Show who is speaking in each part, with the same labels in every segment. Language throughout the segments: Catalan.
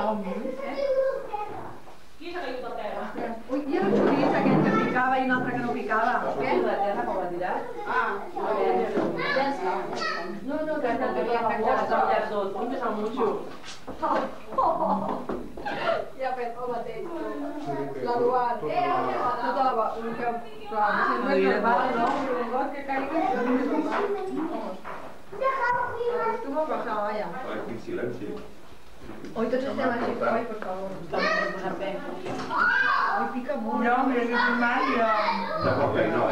Speaker 1: Qui s'ha caigut a terra?
Speaker 2: Ui, i el xoriç aquell que picava i un altre que no picava?
Speaker 1: Què? La terra com l'ha tirat? Ah, no, que t'havia enganxat al llarg tot. Un que se'l mucho.
Speaker 2: Ja ha fet el mateix. L'Eduard. Tota la... Clar, sempre és normal, no? Un got que caigui... Acostuma a passar, vaja.
Speaker 3: Quin silenci.
Speaker 2: Oi, tots estem així, oi, per favor. Oi, pica molt.
Speaker 4: No, mira que filmar i...
Speaker 3: De poc que no,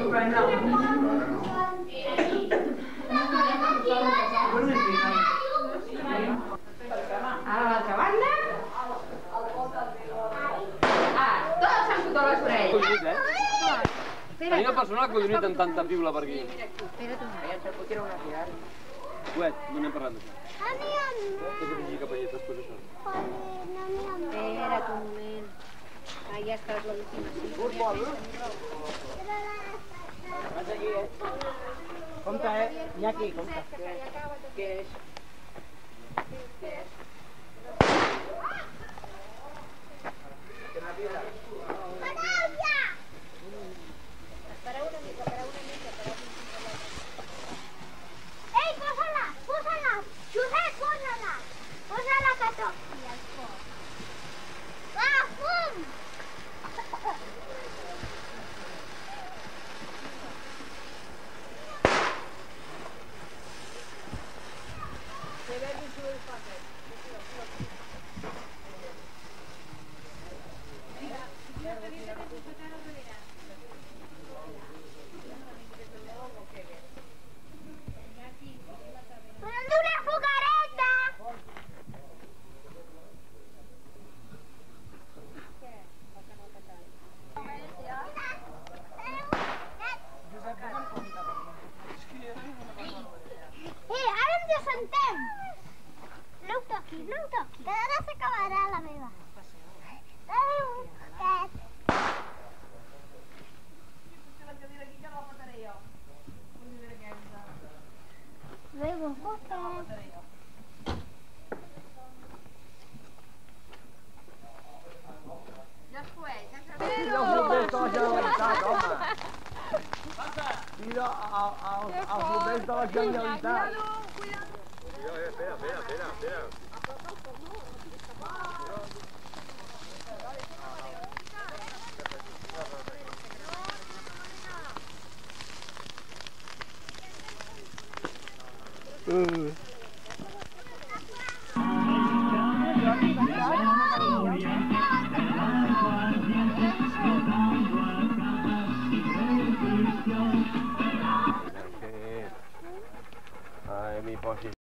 Speaker 2: A l'altra banda. Tots s'han fotut les orelles.
Speaker 5: Tenim el personal que continua amb tanta piula per aquí.
Speaker 2: Espera't un moment, que quiero una tirar.
Speaker 5: Uet, no n'hem parlat d'això. Has de llegir cap allà després d'això.
Speaker 6: Espera't un moment. Ah, ja estàs l'última.
Speaker 4: Compte, Iñaki, compte.
Speaker 2: Què és?
Speaker 6: Espera una mica,
Speaker 7: Ei, posa-la! Josep, posa-la! Posa-la que toqui el foc. Va, fum! Una fogareta! Ara ens assentem! No ho toquis, que ara s'acabarà la meva. Bevo un poquet.
Speaker 4: Mira els bombers de la Generalitat, home. Mira els bombers de la Generalitat.
Speaker 3: Espera. Ai, mi posi